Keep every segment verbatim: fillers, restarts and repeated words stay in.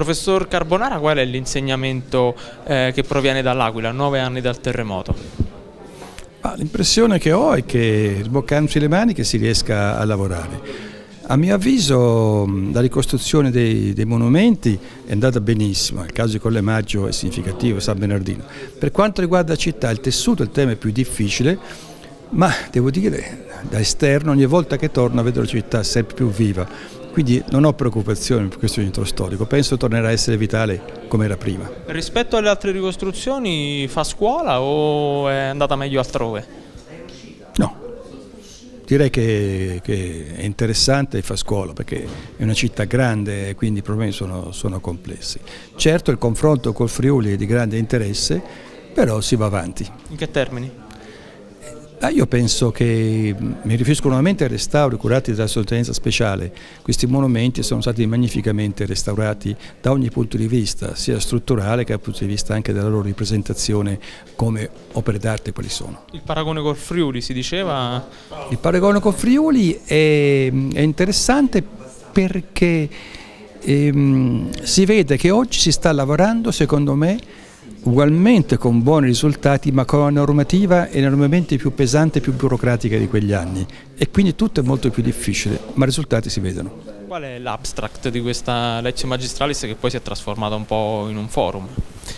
Professor Carbonara, qual è l'insegnamento eh, che proviene dall'Aquila, nove anni dal terremoto? L'impressione che ho è che sboccandosi le maniche si riesca a lavorare. A mio avviso la ricostruzione dei, dei monumenti è andata benissimo, il caso di Colle Maggio è significativo, San Bernardino. Per quanto riguarda la città, il tessuto è il tema più difficile, ma devo dire, da esterno ogni volta che torno vedo la città sempre più viva, quindi non ho preoccupazioni per questo centro storico, penso tornerà a essere vitale come era prima. Rispetto alle altre ricostruzioni fa scuola o è andata meglio altrove? No. Direi che, che è interessante e fa scuola perché è una città grande e quindi i problemi sono, sono complessi. Certo il confronto col Friuli è di grande interesse, però si va avanti. In che termini? Ah, io penso che, mi riferisco nuovamente ai restauri curati dalla sovrintendenza speciale, questi monumenti sono stati magnificamente restaurati da ogni punto di vista, sia strutturale che dal punto di vista anche della loro ripresentazione come opere d'arte quali sono. Il paragone col Friuli si diceva? Il paragone col Friuli è, è interessante perché ehm, si vede che oggi si sta lavorando, secondo me, ugualmente con buoni risultati, ma con una normativa enormemente più pesante e più burocratica di quegli anni e quindi tutto è molto più difficile, ma i risultati si vedono. Qual è l'abstract di questa legge magistralis che poi si è trasformata un po' in un forum?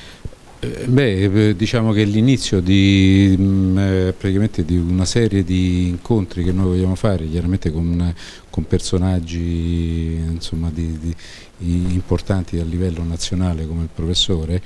Beh, diciamo che l'inizio di, mh, praticamente di una serie di incontri che noi vogliamo fare, chiaramente con, con personaggi insomma, di, di, importanti a livello nazionale come il professore,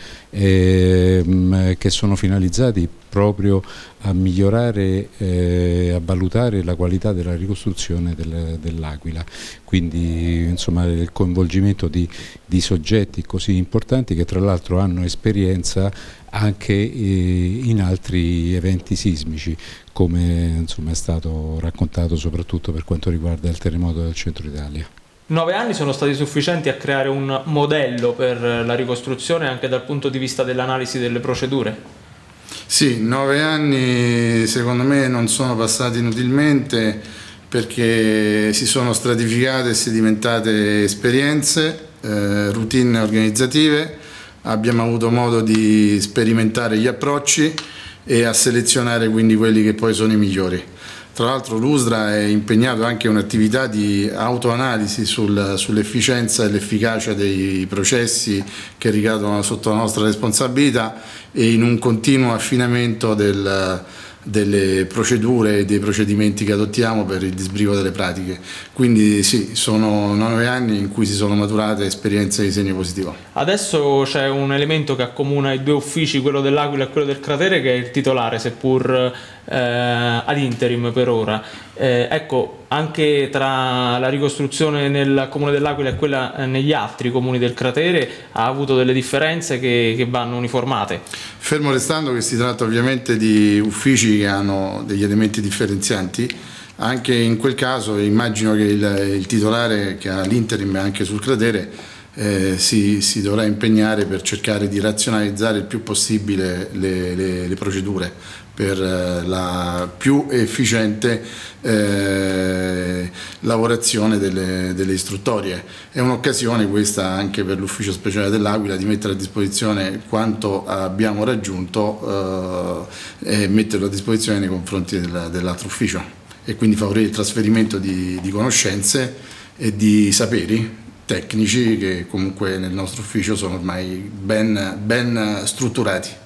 eh, mh, che sono finalizzati proprio a migliorare, eh, a valutare la qualità della ricostruzione del, dell'Aquila, quindi insomma il coinvolgimento di, di soggetti così importanti che tra l'altro hanno esperienza anche eh, in altri eventi sismici, come insomma è stato raccontato soprattutto per quanto riguarda il terremoto del centro Italia. Nove anni sono stati sufficienti a creare un modello per la ricostruzione anche dal punto di vista dell'analisi delle procedure? Sì, nove anni secondo me non sono passati inutilmente perché si sono stratificate e sedimentate esperienze, eh, routine organizzative, abbiamo avuto modo di sperimentare gli approcci e a selezionare quindi quelli che poi sono i migliori. Tra l'altro l'U S D R A è impegnato anche in un'attività di autoanalisi sul, sull'efficienza e l'efficacia dei processi che ricadono sotto la nostra responsabilità e in un continuo affinamento del, delle procedure e dei procedimenti che adottiamo per il disbrigo delle pratiche. Quindi sì, sono nove anni in cui si sono maturate esperienze di segno positivo. Adesso c'è un elemento che accomuna i due uffici, quello dell'Aquila e quello del cratere, che è il titolare, seppur eh, ad interim per ora. Eh, ecco, anche tra la ricostruzione nel comune dell'Aquila e quella eh, negli altri comuni del cratere ha avuto delle differenze che, che vanno uniformate. Fermo restando che si tratta ovviamente di uffici che hanno degli elementi differenzianti, anche in quel caso immagino che il, il titolare che ha l'interim anche sul cratere eh, si, si dovrà impegnare per cercare di razionalizzare il più possibile le, le, le procedure per la più efficiente eh, lavorazione delle, delle istruttorie. È un'occasione questa anche per l'ufficio speciale dell'Aquila di mettere a disposizione quanto abbiamo raggiunto eh, e metterlo a disposizione nei confronti del, dell'altro ufficio e quindi favorire il trasferimento di, di conoscenze e di saperi tecnici che comunque nel nostro ufficio sono ormai ben, ben strutturati.